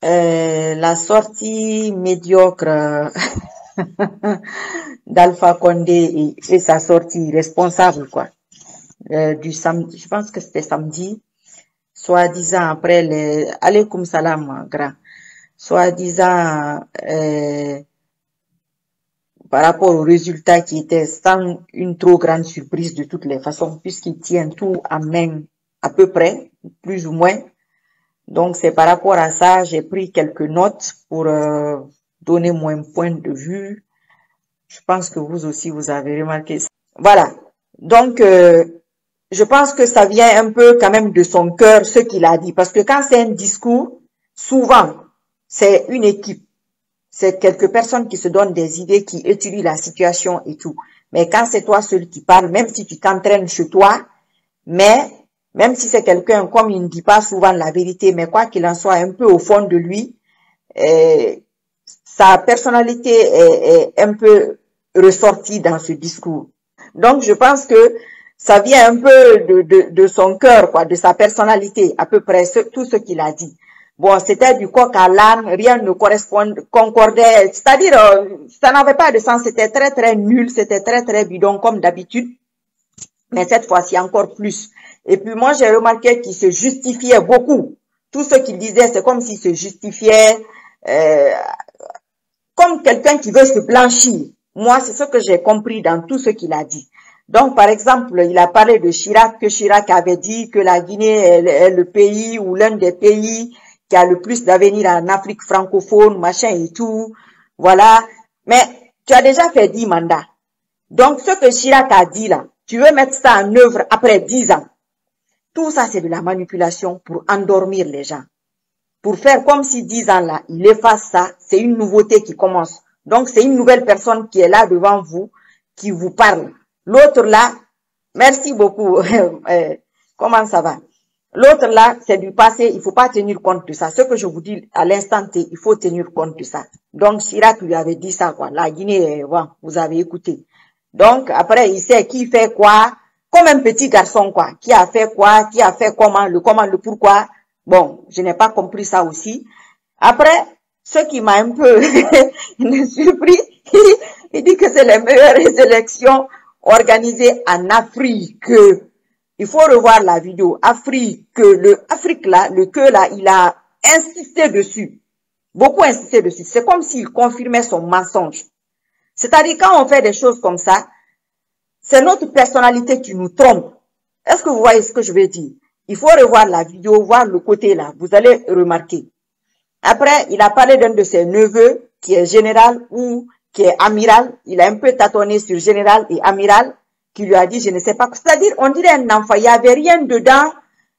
La sortie médiocre d'Alpha Condé et sa sortie responsable, quoi, du samedi, je pense que c'était samedi, soi-disant après les, alaykoum salam, grand, soi-disant, par rapport aux résultats qui étaient sans une trop grande surprise de toutes les façons, puisqu'ils tiennent tout en main à peu près, plus ou moins. Donc, c'est par rapport à ça, j'ai pris quelques notes pour donner mon point de vue. Je pense que vous aussi, vous avez remarqué ça. Voilà. Donc, je pense que ça vient un peu quand même de son cœur, ce qu'il a dit. Parce que quand c'est un discours, souvent, c'est une équipe. C'est quelques personnes qui se donnent des idées, qui étudient la situation et tout. Mais quand c'est toi seul qui parle, même si tu t'entraînes chez toi, mais même si c'est quelqu'un, comme il ne dit pas souvent la vérité, mais quoi qu'il en soit, un peu au fond de lui, sa personnalité est un peu ressortie dans ce discours. Donc, je pense que ça vient un peu de son cœur, quoi, de sa personnalité, à peu près tout ce qu'il a dit. Bon, c'était du coq à l'âne, rien ne concordait, c'est-à-dire, ça n'avait pas de sens, c'était très très nul, c'était très très bidon comme d'habitude, mais cette fois-ci encore plus. Et puis moi, j'ai remarqué qu'il se justifiait beaucoup. Tout ce qu'il disait, c'est comme s'il se justifiait, comme quelqu'un qui veut se blanchir. Moi, c'est ce que j'ai compris dans tout ce qu'il a dit. Donc, par exemple, il a parlé de Chirac, que Chirac avait dit que la Guinée est le pays ou l'un des pays qui a le plus d'avenir en Afrique francophone, machin et tout. Voilà. Mais tu as déjà fait 10 mandats. Donc, ce que Chirac a dit là, tu veux mettre ça en œuvre après 10 ans. Tout ça, c'est de la manipulation pour endormir les gens. Pour faire comme si 10 ans là, il efface ça, c'est une nouveauté qui commence. Donc, c'est une nouvelle personne qui est là devant vous, qui vous parle. L'autre là, merci beaucoup. Comment ça va? L'autre là, c'est du passé, il faut pas tenir compte de ça. Ce que je vous dis à l'instant T, il faut tenir compte de ça. Donc, Chirac lui avait dit ça, quoi. La Guinée, bon, vous avez écouté. Donc, après, il sait qui fait quoi, comme un petit garçon, quoi. Qui a fait quoi, qui a fait comment, le pourquoi. Bon, je n'ai pas compris ça aussi. Après, ce qui m'a un peu surpris, il dit que c'est les meilleures élections organisées en Afrique. Il faut revoir la vidéo. Afrique là, le que là, il a insisté dessus. Beaucoup insisté dessus. C'est comme s'il confirmait son mensonge. C'est-à-dire, quand on fait des choses comme ça, c'est notre personnalité qui nous trompe. Est-ce que vous voyez ce que je veux dire? Il faut revoir la vidéo, voir le côté là. Vous allez remarquer. Après, il a parlé d'un de ses neveux qui est général ou qui est amiral. Il a un peu tâtonné sur général et amiral, qui lui a dit, je ne sais pas. C'est-à-dire, on dirait un enfant. Il n'y avait rien dedans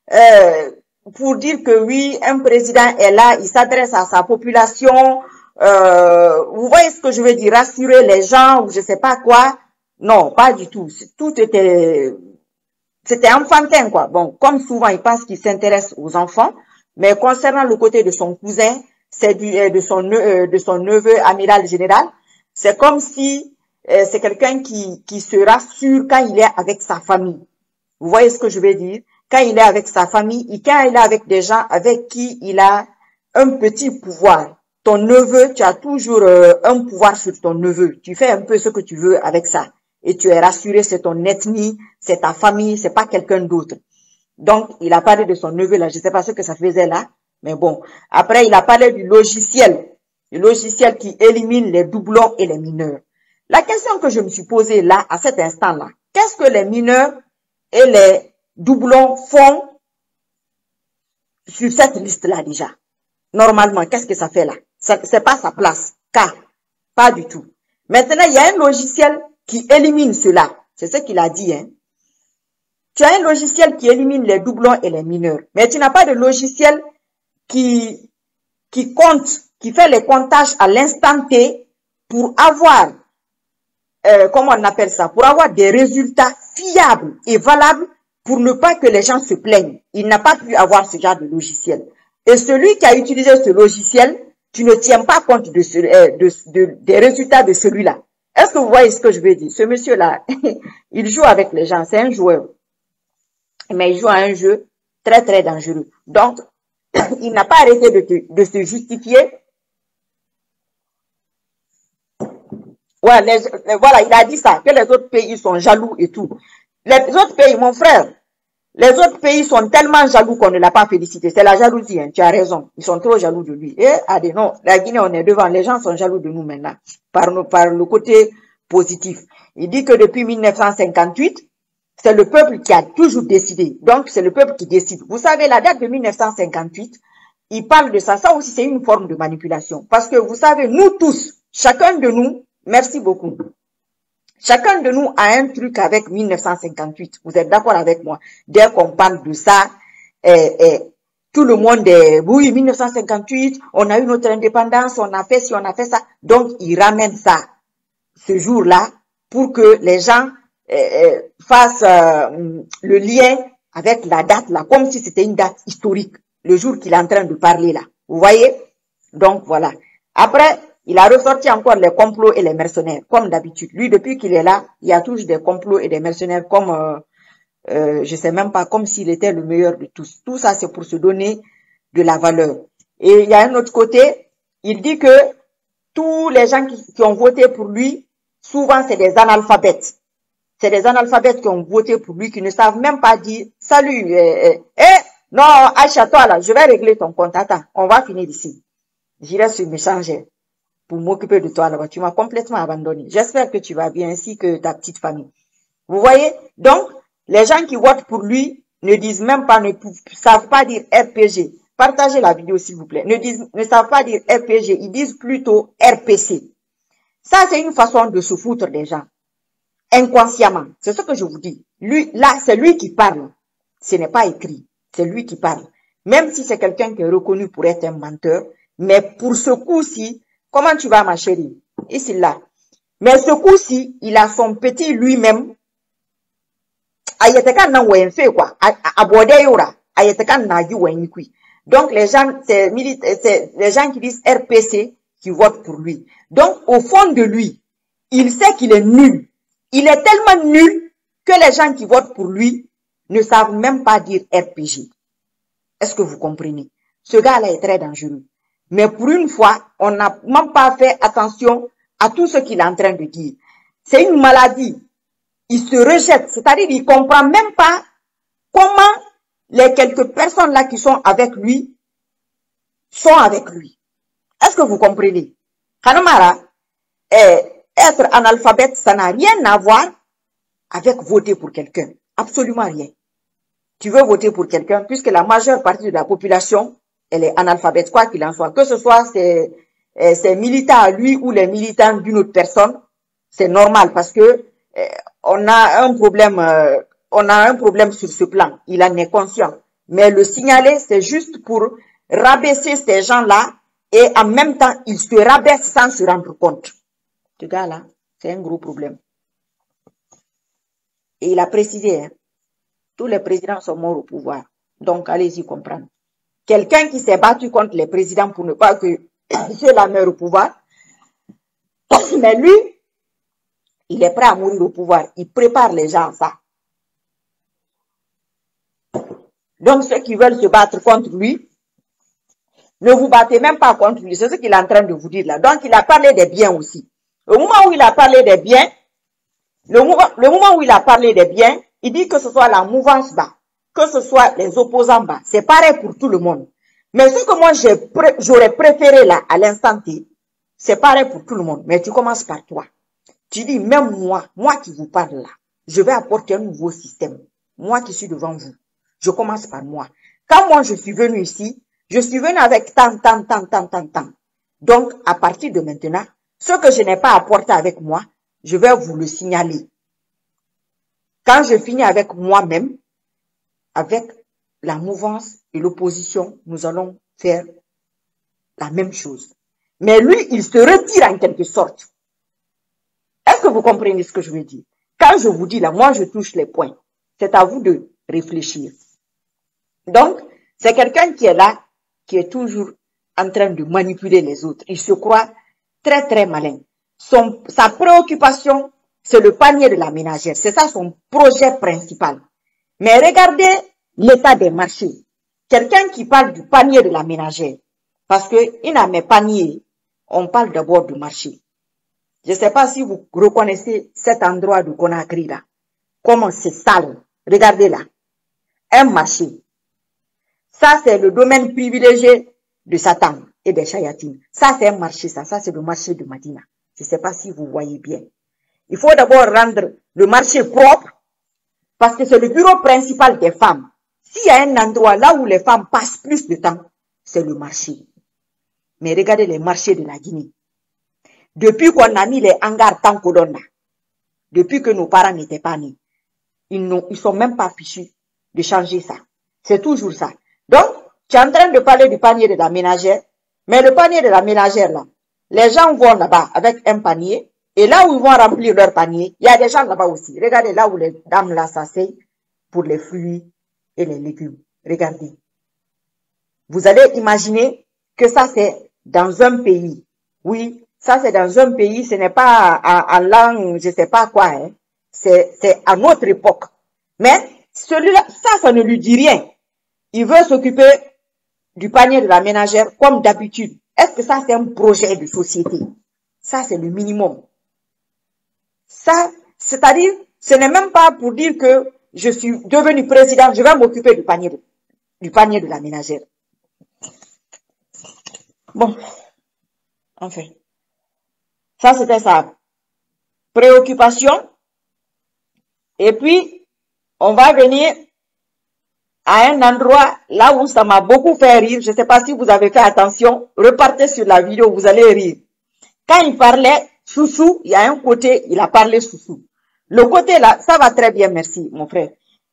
pour dire que oui, un président est là, il s'adresse à sa population. Vous voyez ce que je veux dire? Rassurer les gens ou je ne sais pas quoi. Non, pas du tout. Tout était... C'était enfantin, quoi. Bon, comme souvent, il pense qu'il s'intéresse aux enfants. Mais concernant le côté de son cousin, c'est de son neveu amiral général, c'est comme si c'est quelqu'un qui se rassure quand il est avec sa famille. Vous voyez ce que je veux dire? Quand il est avec sa famille et quand il est avec des gens avec qui il a un petit pouvoir. Ton neveu, tu as toujours un pouvoir sur ton neveu. Tu fais un peu ce que tu veux avec ça. Et tu es rassuré, c'est ton ethnie, c'est ta famille, c'est pas quelqu'un d'autre. Donc, il a parlé de son neveu là, je ne sais pas ce que ça faisait là, mais bon. Après, il a parlé du logiciel qui élimine les doublons et les mineurs. La question que je me suis posée là, à cet instant-là, qu'est-ce que les mineurs et les doublons font sur cette liste-là déjà? Normalement, qu'est-ce que ça fait là? C'est pas sa place. Car, pas du tout. Maintenant, il y a un logiciel qui élimine cela. C'est ce qu'il a dit, hein. Tu as un logiciel qui élimine les doublons et les mineurs. Mais tu n'as pas de logiciel qui compte, qui fait les comptages à l'instant T pour avoir, comment on appelle ça, pour avoir des résultats fiables et valables pour ne pas que les gens se plaignent. Il n'a pas pu avoir ce genre de logiciel. Et celui qui a utilisé ce logiciel, tu ne tiens pas compte des résultats de celui-là. Est-ce que vous voyez ce que je veux dire? Ce monsieur-là, il joue avec les gens, c'est un joueur. Mais il joue à un jeu très très dangereux. Donc, Il n'a pas arrêté de se justifier. Ouais, voilà, il a dit ça, que les autres pays sont jaloux et tout. Les autres pays, mon frère, les autres pays sont tellement jaloux qu'on ne l'a pas félicité. C'est la jalousie, hein, tu as raison. Ils sont trop jaloux de lui. Et non, la Guinée, on est devant. Les gens sont jaloux de nous maintenant, par le côté positif. Il dit que depuis 1958, c'est le peuple qui a toujours décidé. Donc, c'est le peuple qui décide. Vous savez, la date de 1958, il parle de ça. Ça aussi, c'est une forme de manipulation. Parce que vous savez, nous tous, chacun de nous, merci beaucoup. Chacun de nous a un truc avec 1958. Vous êtes d'accord avec moi? Dès qu'on parle de ça, tout le monde est, oui, 1958, on a eu notre indépendance, on a fait ci, on a fait ça. Donc, il ramène ça, ce jour-là, pour que les gens fassent le lien avec la date là, comme si c'était une date historique, le jour qu'il est en train de parler là. Vous voyez? Donc, voilà. Après, il a ressorti encore les complots et les mercenaires, comme d'habitude. Lui, depuis qu'il est là, il y a toujours des complots et des mercenaires comme, je sais même pas, comme s'il était le meilleur de tous. Tout ça, c'est pour se donner de la valeur. Et il y a un autre côté, il dit que tous les gens qui ont voté pour lui, souvent, c'est des analphabètes. C'est des analphabètes qui ont voté pour lui, qui ne savent même pas dire « Salut, non, Aïcha, toi là, je vais régler ton compte. Attends, on va finir ici. J'irai sur Messenger pour m'occuper de toi là-bas. Tu m'as complètement abandonné. J'espère que tu vas bien, ainsi que ta petite famille. » Vous voyez? Donc, les gens qui votent pour lui ne disent même pas, ne savent pas dire RPG. Partagez la vidéo, s'il vous plaît. Ne savent pas dire RPG. Ils disent plutôt RPC. Ça, c'est une façon de se foutre des gens. Inconsciemment. C'est ce que je vous dis. Lui, là, c'est lui qui parle. Ce n'est pas écrit. C'est lui qui parle. Même si c'est quelqu'un qui est reconnu pour être un menteur. Mais pour ce coup-ci, comment tu vas, ma chérie? Ici, là. Mais ce coup-ci, il a son petit lui-même. Donc, les gens, c'est les gens qui disent RPC qui votent pour lui. Donc, au fond de lui, il sait qu'il est nul. Il est tellement nul que les gens qui votent pour lui ne savent même pas dire RPG. Est-ce que vous comprenez? Ce gars-là est très dangereux. Mais pour une fois, on n'a même pas fait attention à tout ce qu'il est en train de dire. C'est une maladie. Il se rejette, c'est-à-dire qu'il ne comprend même pas comment les quelques personnes là qui sont avec lui sont avec lui. Est-ce que vous comprenez? Kanamara, être analphabète, ça n'a rien à voir avec voter pour quelqu'un. Absolument rien. Tu veux voter pour quelqu'un, puisque la majeure partie de la population, elle est analphabète, quoi qu'il en soit. Que ce soit ses militants à lui ou les militants d'une autre personne, c'est normal parce que on a un problème sur ce plan. Il en est conscient. Mais le signaler, c'est juste pour rabaisser ces gens-là et en même temps, ils se rabaissent sans se rendre compte. Ce gars-là, c'est un gros problème. Et il a précisé, hein, tous les présidents sont morts au pouvoir. Donc, allez-y comprendre. Quelqu'un qui s'est battu contre les présidents pour ne pas que ceux-là meurent au pouvoir, mais lui, il est prêt à mourir au pouvoir. Il prépare les gens à ça. Donc, ceux qui veulent se battre contre lui, ne vous battez même pas contre lui. C'est ce qu'il est en train de vous dire là. Donc, il a parlé des biens aussi. Le moment où il a parlé des biens, le moment où il a parlé des biens, il dit que ce soit la mouvance bas, que ce soit les opposants bas. C'est pareil pour tout le monde. Mais ce que moi, j'aurais préféré là, à l'instant T, c'est pareil pour tout le monde. Mais tu commences par toi. Tu dis, même moi qui vous parle là, je vais apporter un nouveau système. Moi qui suis devant vous, je commence par moi. Quand moi je suis venu ici, je suis venu avec tant. Donc, à partir de maintenant, ce que je n'ai pas apporté avec moi, je vais vous le signaler. Quand je finis avec moi-même, avec la mouvance et l'opposition, nous allons faire la même chose. Mais lui, il se retire en quelque sorte. Est-ce que vous comprenez ce que je veux dire? Quand je vous dis là, moi je touche les points. C'est à vous de réfléchir. Donc, c'est quelqu'un qui est là, qui est toujours en train de manipuler les autres. Il se croit très très malin. Sa préoccupation, c'est le panier de la ménagère. C'est ça son projet principal. Mais regardez l'état des marchés. quelqu'un qui parle du panier de la ménagère, parce que il a mes paniers, on parle d'abord du marché. Je ne sais pas si vous reconnaissez cet endroit de Conakry là. Comment c'est sale. Regardez là. Un marché. Ça, c'est le domaine privilégié de Satan et des Chayatines. Ça, c'est un marché, ça c'est le marché de Madina. Je ne sais pas si vous voyez bien. Il faut d'abord rendre le marché propre, parce que c'est le bureau principal des femmes. S'il y a un endroit là où les femmes passent plus de temps, c'est le marché. Mais regardez les marchés de la Guinée. Depuis qu'on a mis les hangars Tankodonna, depuis que nos parents n'étaient pas nés, ils sont même pas fichus de changer ça. C'est toujours ça. Donc, tu es en train de parler du panier de la ménagère, mais le panier de la ménagère là, les gens vont là-bas avec un panier, et là où ils vont remplir leur panier, il y a des gens là-bas aussi. Regardez là où les dames là s'asseyent pour les fruits et les légumes. Regardez. Vous allez imaginer que ça c'est dans un pays. Oui, ça c'est dans un pays, ce n'est pas en langue, je sais pas quoi, hein. C'est à notre époque. Mais celui-là, ça ne lui dit rien. Il veut s'occuper du panier de la ménagère comme d'habitude. Est-ce que ça c'est un projet de société? Ça c'est le minimum. Ça, c'est-à-dire, ce n'est même pas pour dire que je suis devenu président, je vais m'occuper du panier de la ménagère. Bon, enfin, ça c'était sa préoccupation. Et puis, on va venir à un endroit là où ça m'a beaucoup fait rire. Je ne sais pas si vous avez fait attention. Repartez sur la vidéo, vous allez rire. Quand il parlait Soussou, il y a un côté, il a parlé Soussou. Le côté là, ça va très bien, merci mon frère.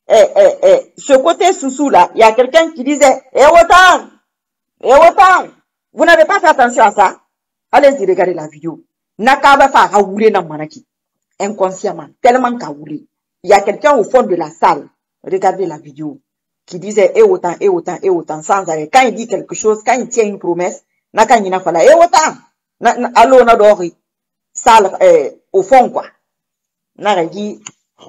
Ce côté Soussou là, il y a quelqu'un qui disait « autant, vous n'avez pas fait attention à ça? Allez-y, regardez la vidéo. Nakaba fa haoulé na manaki. Inconsciemment, tellement kaoulé. Il y a quelqu'un au fond de la salle, regardez la vidéo, qui disait autant, sans arrêt. Quand il dit quelque chose, quand il tient une promesse, naka nina fala, autant, allo na dori, salle, au fond, quoi. Naragi,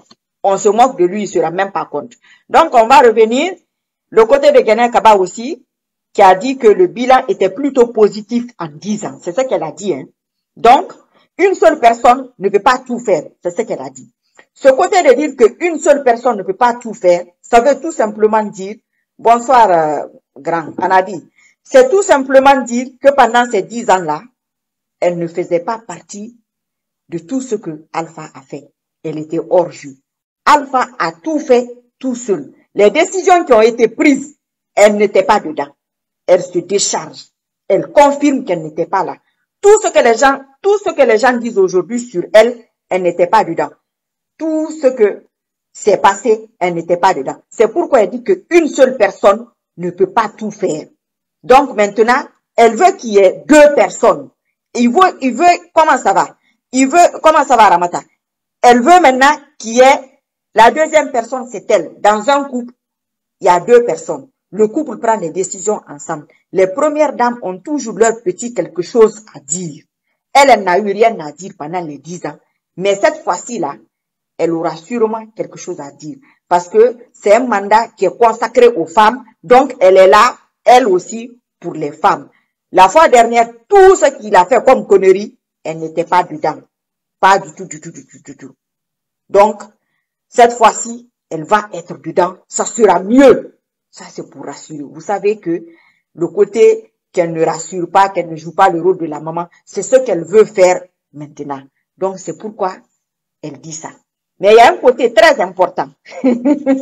on se moque de lui, il se rend même pas compte. Donc, on va revenir, le côté de Guinée Kaba aussi, qui a dit que le bilan était plutôt positif en 10 ans. C'est ce qu'elle a dit, hein. Donc, une seule personne ne peut pas tout faire. C'est ce qu'elle a dit. Ce côté de dire qu'une seule personne ne peut pas tout faire, ça veut tout simplement dire, bonsoir, grand, Anadi, c'est tout simplement dire que pendant ces 10 ans-là, elle ne faisait pas partie de tout ce que Alpha a fait. Elle était hors jeu. Alpha a tout fait tout seul. Les décisions qui ont été prises, elle n'était pas dedans. Elle se décharge. Elle confirme qu'elle n'était pas là. Tout ce que les gens disent aujourd'hui sur elle, elle n'était pas dedans. Tout ce que s'est passé, elle n'était pas dedans. C'est pourquoi elle dit qu'une seule personne ne peut pas tout faire. Donc maintenant, elle veut qu'il y ait 2 personnes. Il veut, comment ça va? Comment ça va Ramata? Elle veut maintenant qu'il y ait, la deuxième personne c'est elle. Dans un couple, il y a 2 personnes. Le couple prend des décisions ensemble. Les premières dames ont toujours leur petit quelque chose à dire. Elle n'a eu rien à dire pendant les 10 ans. Mais cette fois-ci là, elle aura sûrement quelque chose à dire. Parce que c'est un mandat qui est consacré aux femmes. Donc, elle est là, elle aussi, pour les femmes. La fois dernière, tout ce qu'il a fait comme connerie, elle n'était pas dedans. Pas du tout. Donc, cette fois-ci, elle va être dedans. Ça sera mieux. Ça, c'est pour rassurer. Vous savez que le côté qu'elle ne rassure pas, qu'elle ne joue pas le rôle de la maman, c'est ce qu'elle veut faire maintenant. Donc, c'est pourquoi elle dit ça. Mais il y a un côté très important. Elle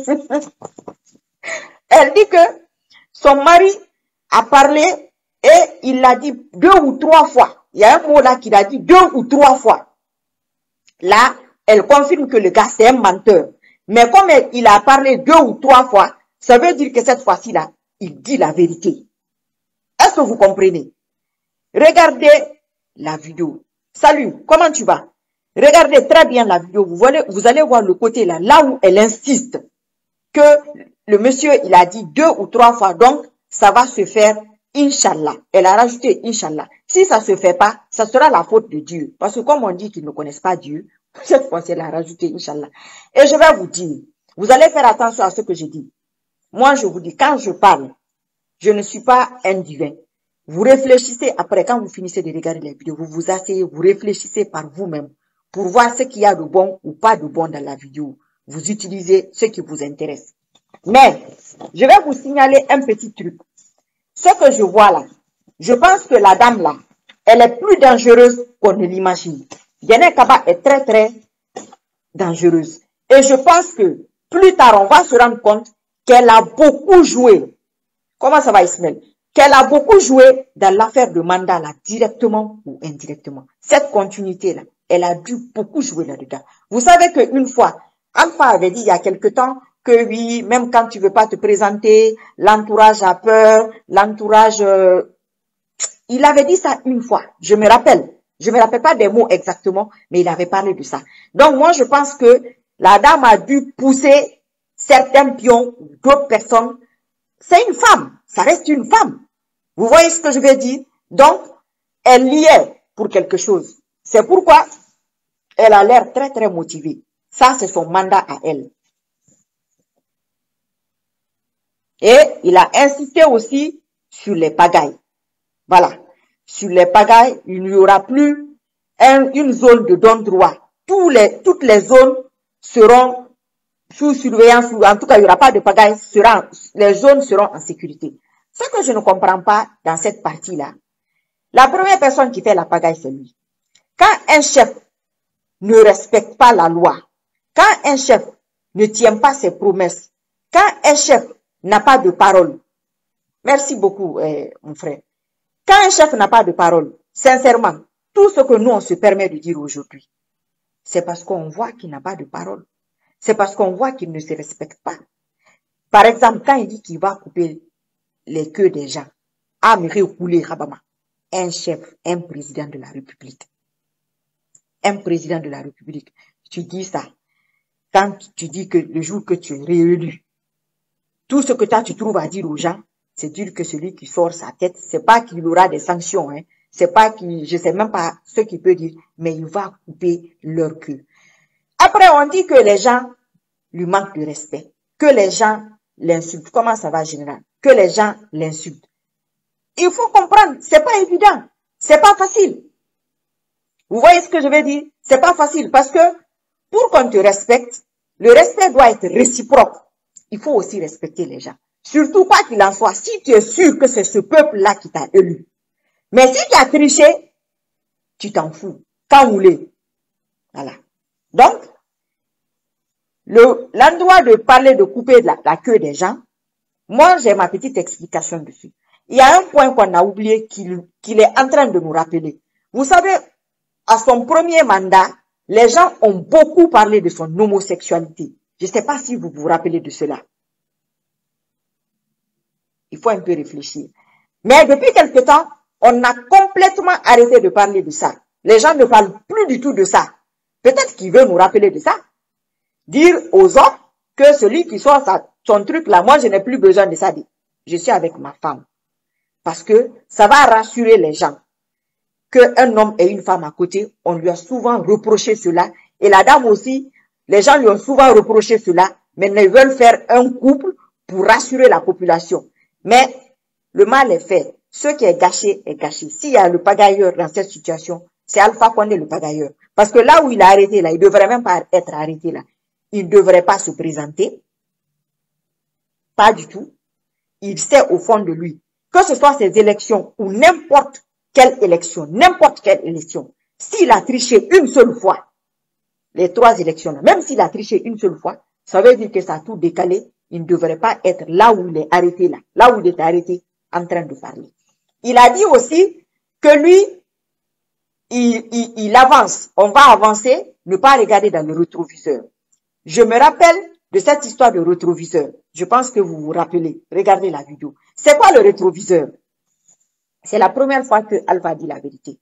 dit que son mari a parlé et il l'a dit 2 ou 3 fois. Il y a un mot là qu'il a dit 2 ou 3 fois. Là, elle confirme que le gars, c'est un menteur. Mais comme il a parlé 2 ou 3 fois, ça veut dire que cette fois-ci là, il dit la vérité. Est-ce que vous comprenez? Regardez la vidéo. Salut, comment tu vas? Regardez très bien la vidéo. Vous allez voir le côté là, là où elle insiste que le monsieur, il a dit 2 ou 3 fois. Donc, ça va se faire, Inch'Allah. Elle a rajouté Inch'Allah. Si ça se fait pas, ça sera la faute de Dieu. Parce que comme on dit qu'ils ne connaissent pas Dieu, cette fois-ci, elle a rajouté Inch'Allah. Et je vais vous dire, vous allez faire attention à ce que je dis. Moi, je vous dis, quand je parle, Je ne suis pas un divin. Vous réfléchissez après, quand vous finissez de regarder les vidéos, vous vous asseyez, vous réfléchissez par vous-même pour voir ce qu'il y a de bon ou pas de bon dans la vidéo. Vous utilisez ce qui vous intéresse. Mais, je vais vous signaler un petit truc. Ce que je vois là, je pense que la dame là, elle est plus dangereuse qu'on ne l'imagine. Diane Kaba est très très dangereuse. Et je pense que plus tard, on va se rendre compte qu'elle a beaucoup joué. Comment ça va, Ismaël? Qu'elle a beaucoup joué dans l'affaire de mandat là, directement ou indirectement. Cette continuité-là, elle a dû beaucoup jouer là-dedans. Vous savez qu'une fois, Alpha avait dit il y a quelque temps que oui, même quand tu veux pas te présenter, l'entourage a peur, l'entourage... il avait dit ça une fois, je me rappelle. Je me rappelle pas des mots exactement, mais il avait parlé de ça. Donc moi, je pense que la dame a dû pousser certains pions, d'autres personnes. C'est une femme, ça reste une femme. Vous voyez ce que je veux dire? Donc, elle y est pour quelque chose. C'est pourquoi elle a l'air très très motivée. Ça, c'est son mandat à elle. Et il a insisté aussi sur les pagailles. Voilà. Sur les pagailles, il n'y aura plus une zone de don-droit. Toutes les zones seront sous surveillance, ou en tout cas, il n'y aura pas de pagaille, les zones seront en sécurité. Ce que je ne comprends pas dans cette partie-là, la première personne qui fait la pagaille, c'est lui. Quand un chef ne respecte pas la loi, quand un chef ne tient pas ses promesses, quand un chef n'a pas de parole, merci beaucoup, mon frère. Quand un chef n'a pas de parole, sincèrement, tout ce que nous, on se permet de dire aujourd'hui, c'est parce qu'on voit qu'il n'a pas de parole. C'est parce qu'on voit qu'il ne se respecte pas. Par exemple, quand il dit qu'il va couper les queues des gens, un chef, un président de la République. Un président de la République. Tu dis ça. Quand tu dis que le jour que tu es réélu, tout ce que toi tu trouves à dire aux gens, c'est dire que celui qui sort sa tête, c'est pas qu'il aura des sanctions, hein. C'est pas qu'il, je sais même pas ce qu'il peut dire, mais il va couper leur queue. Après, on dit que les gens lui manquent de respect, que les gens l'insultent. Comment ça va, général? Que les gens l'insultent. Il faut comprendre, c'est pas évident, c'est pas facile. Vous voyez ce que je veux dire? C'est pas facile parce que pour qu'on te respecte, le respect doit être réciproque. Il faut aussi respecter les gens. Surtout quoi qu'il en soit, si tu es sûr que c'est ce peuple-là qui t'a élu. Mais si tu as triché, tu t'en fous. Quand vous voulez. Voilà. Donc, l'endroit de parler de couper la queue des gens, moi, j'ai ma petite explication dessus. Il y a un point qu'on a oublié qu'il est en train de nous rappeler. Vous savez, à son premier mandat, les gens ont beaucoup parlé de son homosexualité. Je ne sais pas si vous vous rappelez de cela. Il faut un peu réfléchir. Mais depuis quelque temps, on a complètement arrêté de parler de ça. Les gens ne parlent plus du tout de ça. Peut-être qu'il veut nous rappeler de ça. Dire aux hommes que celui qui sort son truc là, moi je n'ai plus besoin de ça. Je suis avec ma femme. Parce que ça va rassurer les gens. Qu'un homme et une femme à côté, on lui a souvent reproché cela. Et la dame aussi, les gens lui ont souvent reproché cela. Mais ils veulent faire un couple pour rassurer la population. Mais le mal est fait. Ce qui est gâché est gâché. S'il y a le pagailleur dans cette situation, c'est Alpha Condé le pagailleur. Parce que là où il est arrêté, là, il ne devrait même pas être arrêté là. Il ne devrait pas se présenter. Pas du tout. Il sait au fond de lui, que ce soit ces élections ou n'importe quelle élection, s'il a triché une seule fois, les 3 élections là, même s'il a triché une seule fois, ça veut dire que ça a tout décalé. Il ne devrait pas être là où il est arrêté là, là où il est arrêté en train de parler. Il a dit aussi que lui, il avance. On va avancer, ne pas regarder dans le rétroviseur. Je me rappelle de cette histoire de rétroviseur. Je pense que vous vous rappelez. Regardez la vidéo. C'est quoi le rétroviseur? C'est la première fois que Alpha dit la vérité.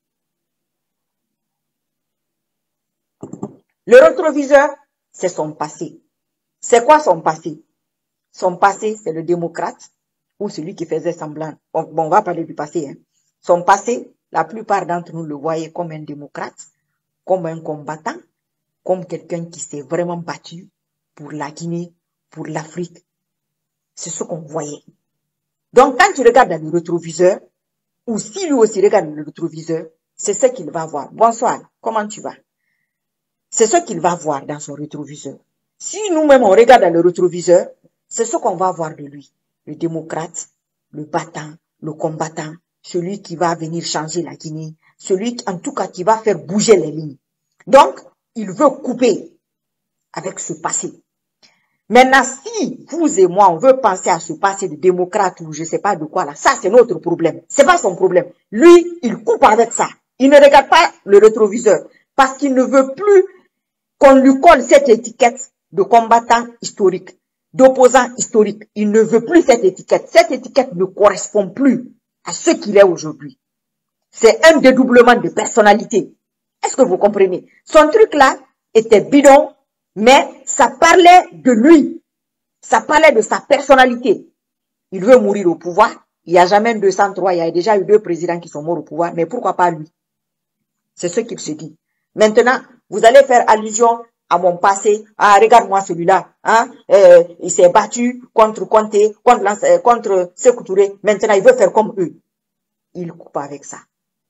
Le rétroviseur, c'est son passé. C'est quoi son passé? Son passé, c'est le démocrate ou celui qui faisait semblant. Bon, on va parler du passé. Hein. Son passé, la plupart d'entre nous le voyaient comme un démocrate, comme un combattant, comme quelqu'un qui s'est vraiment battu pour la Guinée, pour l'Afrique. C'est ce qu'on voyait. Donc, quand tu regardes dans le rétroviseur, ou si lui aussi regarde le rétroviseur, c'est ce qu'il va voir. Bonsoir, comment tu vas? C'est ce qu'il va voir dans son rétroviseur. Si nous-mêmes on regarde dans le rétroviseur, c'est ce qu'on va voir de lui. Le démocrate, le battant, le combattant, celui qui va venir changer la Guinée, celui en tout cas qui va faire bouger les lignes. Donc, il veut couper avec ce passé. Maintenant, si vous et moi, on veut penser à ce passé de démocrate ou je sais pas de quoi là, ça c'est notre problème. C'est pas son problème. Lui, il coupe avec ça. Il ne regarde pas le rétroviseur parce qu'il ne veut plus qu'on lui colle cette étiquette de combattant historique, d'opposant historique. Il ne veut plus cette étiquette. Cette étiquette ne correspond plus à ce qu'il est aujourd'hui. C'est un dédoublement de personnalité. Est-ce que vous comprenez? Son truc là était bidon, mais ça parlait de lui. Ça parlait de sa personnalité. Il veut mourir au pouvoir. Il n'y a jamais 203. Il y a déjà eu 2 présidents qui sont morts au pouvoir. Mais pourquoi pas lui? C'est ce qu'il se dit. Maintenant, vous allez faire allusion à mon passé. Ah, regarde-moi celui-là. Hein? Il s'est battu contre Conté, contre Sékou Touré. Maintenant, il veut faire comme eux. Il coupe avec ça.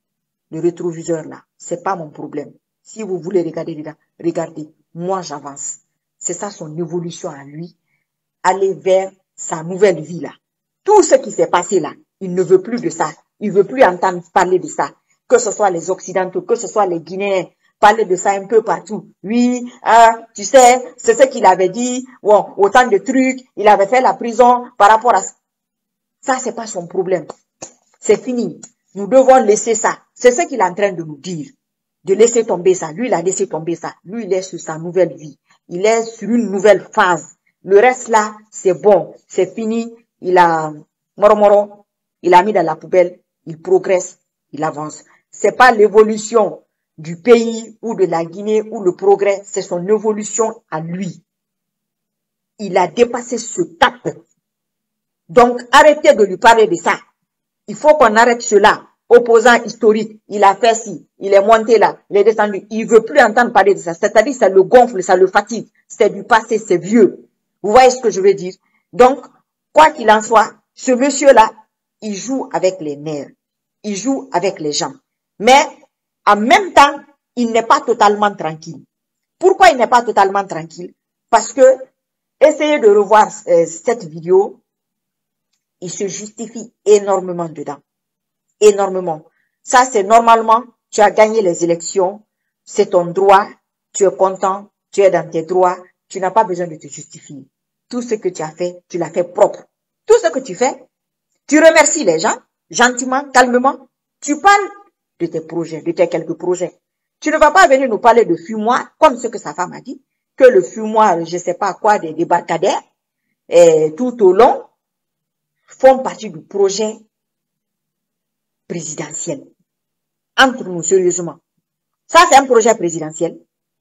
Le rétroviseur là, c'est pas mon problème. Si vous voulez regarder là, regardez. Moi, j'avance. C'est ça son évolution à lui. Aller vers sa nouvelle vie là. Tout ce qui s'est passé là, il ne veut plus de ça. Il veut plus entendre parler de ça. Que ce soit les Occidentaux, que ce soit les Guinéens, parler de ça un peu partout. Oui, tu sais, c'est ce qu'il avait dit. Bon, autant de trucs. Il avait fait la prison par rapport à ça. Ça, c'est pas son problème. C'est fini. Nous devons laisser ça. C'est ce qu'il est en train de nous dire. De laisser tomber ça. Lui, il a laissé tomber ça. Lui, il est sur sa nouvelle vie. Il est sur une nouvelle phase. Le reste là, c'est bon. C'est fini. Il a moro, il a mis dans la poubelle. Il progresse. Il avance. C'est pas l'évolution du pays ou de la Guinée ou le progrès. C'est son évolution à lui. Il a dépassé ce cap. Donc, arrêtez de lui parler de ça. Il faut qu'on arrête cela. Opposant historique, il a fait ci, il est monté là, il est descendu. Il veut plus entendre parler de ça. C'est-à-dire, ça le gonfle, ça le fatigue. C'est du passé, c'est vieux. Vous voyez ce que je veux dire? Donc, quoi qu'il en soit, ce monsieur-là, il joue avec les nerfs. Il joue avec les gens. Mais, en même temps, il n'est pas totalement tranquille. Pourquoi il n'est pas totalement tranquille? Parce que, essayez de revoir cette vidéo, il se justifie énormément dedans. Énormément. Ça, c'est normalement, tu as gagné les élections, c'est ton droit, tu es content, tu es dans tes droits, tu n'as pas besoin de te justifier. Tout ce que tu as fait, tu l'as fait propre. Tout ce que tu fais, tu remercies les gens, gentiment, calmement. Tu parles de tes projets, de tes quelques projets. Tu ne vas pas venir nous parler de fumoir, comme ce que sa femme a dit, que le fumoir, je sais pas quoi, des débarcadères, tout au long, font partie du projet présidentiel. Entre nous, sérieusement. Ça, c'est un projet présidentiel.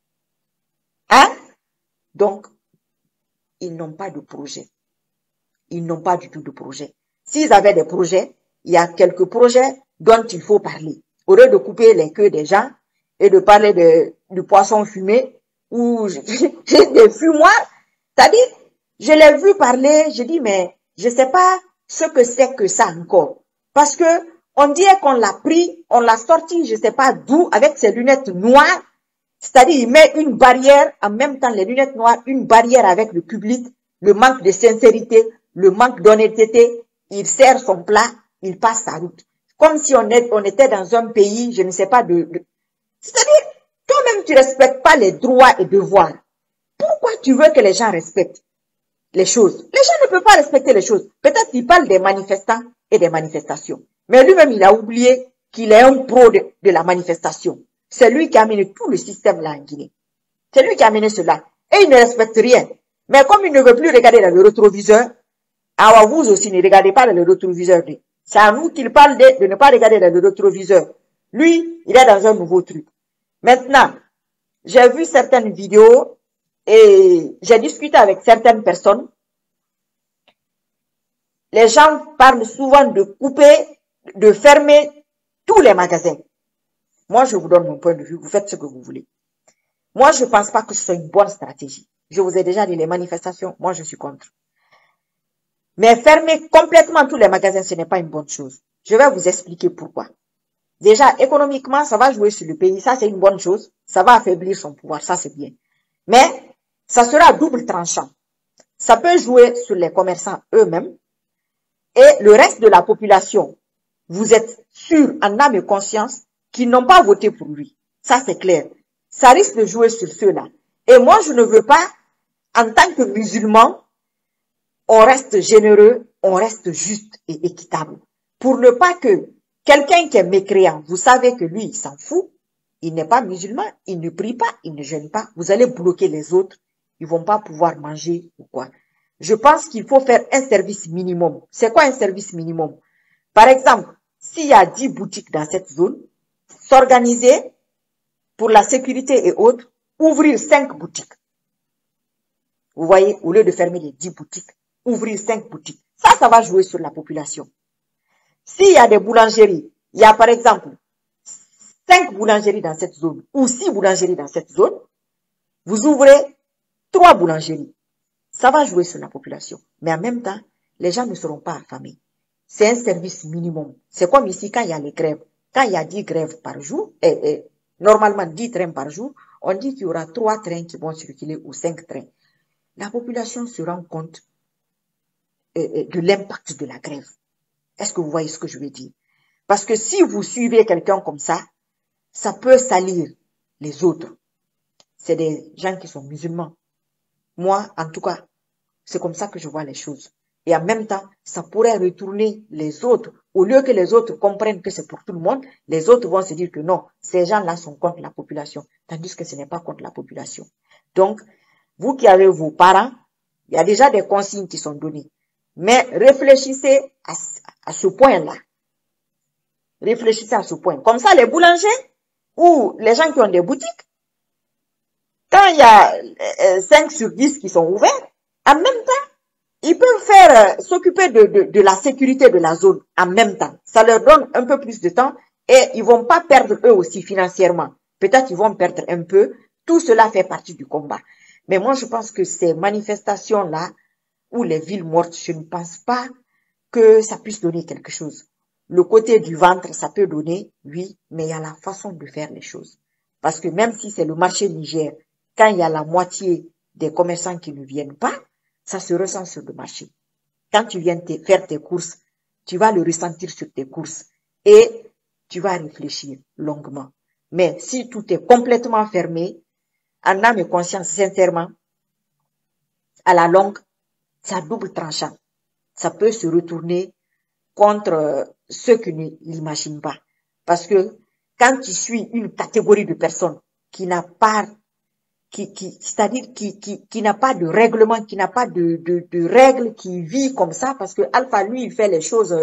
Hein? Donc, ils n'ont pas de projet. Ils n'ont pas du tout de projet. S'ils avaient des projets, il y a quelques projets dont il faut parler. Au lieu de couper les queues des gens et de parler du poisson fumé ou des fumoirs, c'est-à-dire, je l'ai vu parler, je dis, mais je sais pas ce que c'est que ça encore. Parce que on dirait qu'on l'a pris, on l'a sorti, je sais pas d'où, avec ses lunettes noires. C'est-à-dire, il met une barrière, en même temps, les lunettes noires, une barrière avec le public, le manque de sincérité, le manque d'honnêteté. Il sert son plat, il passe sa route. Comme si on était dans un pays, je ne sais pas C'est-à-dire, toi-même, tu respectes pas les droits et devoirs. Pourquoi tu veux que les gens respectent les choses? Les gens ne peuvent pas respecter les choses. Peut-être qu'il parle des manifestants et des manifestations. Mais lui-même, il a oublié qu'il est un pro de la manifestation. C'est lui qui a amené tout le système là en Guinée. C'est lui qui a amené cela. Et il ne respecte rien. Mais comme il ne veut plus regarder dans le rétroviseur, alors vous aussi ne regardez pas dans le rétroviseur. C'est à nous qu'il parle de ne pas regarder dans le rétroviseur. Lui, il est dans un nouveau truc. Maintenant, j'ai vu certaines vidéos et j'ai discuté avec certaines personnes. Les gens parlent souvent de couper, de fermer tous les magasins. Moi, je vous donne mon point de vue. Vous faites ce que vous voulez. Moi, je ne pense pas que ce soit une bonne stratégie. Je vous ai déjà dit les manifestations. Moi, je suis contre. Mais fermer complètement tous les magasins, ce n'est pas une bonne chose. Je vais vous expliquer pourquoi. Déjà, économiquement, ça va jouer sur le pays. Ça, c'est une bonne chose. Ça va affaiblir son pouvoir. Ça, c'est bien. Mais ça sera à double tranchant. Ça peut jouer sur les commerçants eux-mêmes et le reste de la population. Vous êtes sûr, en âme et conscience, qu'ils n'ont pas voté pour lui. Ça, c'est clair. Ça risque de jouer sur ceux-là. Et moi, je ne veux pas, en tant que musulman, on reste généreux, on reste juste et équitable. Pour ne pas que quelqu'un qui est mécréant, vous savez que lui, il s'en fout, il n'est pas musulman, il ne prie pas, il ne jeûne pas, vous allez bloquer les autres, ils vont pas pouvoir manger ou quoi. Je pense qu'il faut faire un service minimum. C'est quoi un service minimum? Par exemple, s'il y a 10 boutiques dans cette zone, s'organiser pour la sécurité et autres, ouvrir 5 boutiques. Vous voyez, au lieu de fermer les 10 boutiques, ouvrir 5 boutiques. Ça va jouer sur la population. S'il y a des boulangeries, il y a par exemple 5 boulangeries dans cette zone ou 6 boulangeries dans cette zone, vous ouvrez 3 boulangeries. Ça va jouer sur la population. Mais en même temps, les gens ne seront pas affamés. C'est un service minimum. C'est comme ici quand il y a les grèves. Quand il y a 10 grèves par jour, normalement 10 trains par jour, on dit qu'il y aura 3 trains qui vont circuler ou 5 trains. La population se rend compte de l'impact de la grève. Est-ce que vous voyez ce que je veux dire? Parce que si vous suivez quelqu'un comme ça peut salir les autres. C'est des gens qui sont musulmans. Moi, en tout cas, c'est comme ça que je vois les choses. Et en même temps, ça pourrait retourner les autres. Au lieu que les autres comprennent que c'est pour tout le monde, les autres vont se dire que non, ces gens-là sont contre la population. Tandis que ce n'est pas contre la population. Donc, vous qui avez vos parents, il y a déjà des consignes qui sont données. Mais réfléchissez à ce point-là. Réfléchissez à ce point. Comme ça, les boulangers ou les gens qui ont des boutiques, quand il y a 5 sur 10 qui sont ouverts, en même temps, ils peuvent faire s'occuper de la sécurité de la zone en même temps. Ça leur donne un peu plus de temps et ils vont pas perdre eux aussi financièrement. Peut-être ils vont perdre un peu. Tout cela fait partie du combat. Mais moi, je pense que ces manifestations-là, ou les villes mortes, je ne pense pas que ça puisse donner quelque chose. Le côté du ventre, ça peut donner, oui, mais il y a la façon de faire les choses. Parce que même si c'est le marché Niger, quand il y a la moitié des commerçants qui ne viennent pas, ça se ressent sur le marché. Quand tu viens faire tes courses, tu vas le ressentir sur tes courses et tu vas réfléchir longuement. Mais si tout est complètement fermé, en âme et conscience, sincèrement, à la longue, c'est à double tranchant. Ça peut se retourner contre ceux qui ne l'imaginent pas. Parce que quand tu suis une catégorie de personnes qui n'a pas, c'est-à-dire qui n'a pas de règlement, qui n'a pas de règles, qui vit comme ça, parce que Alpha, lui, il fait les choses,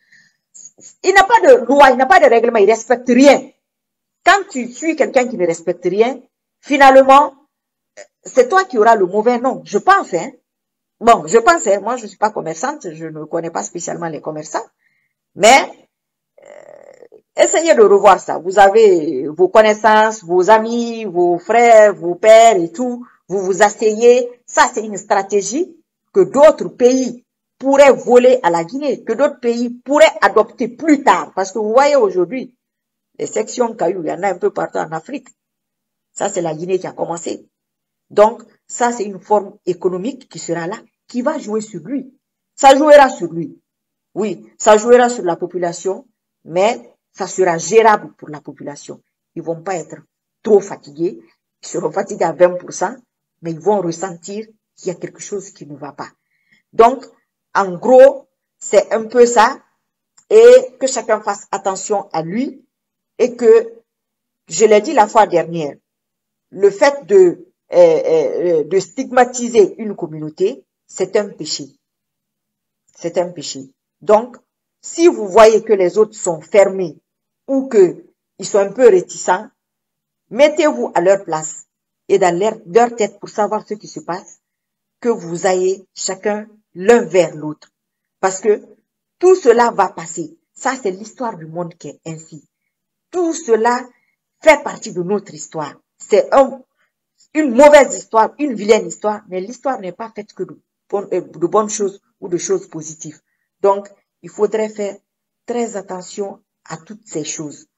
il n'a pas de loi, il n'a pas de règlement, il respecte rien. Quand tu suis quelqu'un qui ne respecte rien, finalement, c'est toi qui auras le mauvais nom. Je pense, hein. Bon, je pense, hein, moi je suis pas commerçante, je ne connais pas spécialement les commerçants, mais essayez de revoir ça. Vous avez vos connaissances, vos amis, vos frères, vos pères et tout, vous vous asseyez. Ça, c'est une stratégie que d'autres pays pourraient voler à la Guinée, que d'autres pays pourraient adopter plus tard. Parce que vous voyez aujourd'hui, les sections cailloux, il y en a un peu partout en Afrique. Ça, c'est la Guinée qui a commencé. Donc, ça, c'est une forme économique qui sera là, qui va jouer sur lui. Ça jouera sur lui. Oui, ça jouera sur la population, mais ça sera gérable pour la population. Ils vont pas être trop fatigués. Ils seront fatigués à 20%, mais ils vont ressentir qu'il y a quelque chose qui ne va pas. Donc, en gros, c'est un peu ça. Et que chacun fasse attention à lui. Et que, je l'ai dit la fois dernière, le fait de stigmatiser une communauté, c'est un péché. C'est un péché. Donc, si vous voyez que les autres sont fermés ou qu'ils sont un peu réticents, mettez-vous à leur place et dans leur tête pour savoir ce qui se passe, que vous ayez chacun l'un vers l'autre. Parce que tout cela va passer. Ça, c'est l'histoire du monde qui est ainsi. Tout cela fait partie de notre histoire. C'est une mauvaise histoire, une vilaine histoire, mais l'histoire n'est pas faite que de bonnes choses ou de choses positives. Donc, il faudrait faire très attention à toutes ces choses.